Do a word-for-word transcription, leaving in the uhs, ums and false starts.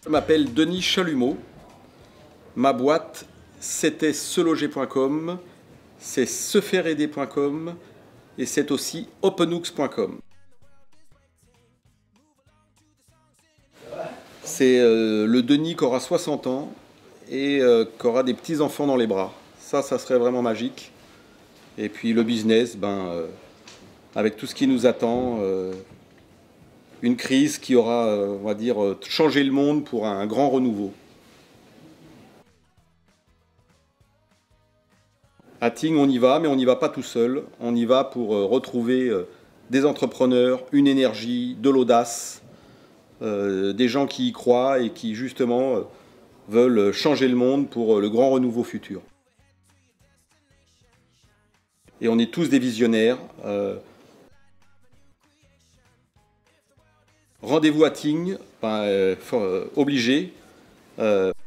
Je m'appelle Denis Chalumeau. Ma boîte, c'était seloger point com, c'est se faire aider point com et c'est aussi openhooks point com. C'est euh, le Denis qui aura soixante ans et euh, qui aura des petits-enfants dans les bras. Ça, ça serait vraiment magique. Et puis le business, ben, euh, avec tout ce qui nous attend, euh, une crise qui aura, euh, on va dire, euh, changé le monde pour un grand renouveau. À Tignes, on y va, mais on n'y va pas tout seul. On y va pour euh, retrouver euh, des entrepreneurs, une énergie, de l'audace, euh, des gens qui y croient et qui justement euh, veulent changer le monde pour euh, le grand renouveau futur. Et on est tous des visionnaires. Euh, Rendez-vous à Tignes, ben, euh, euh, obligé. Euh,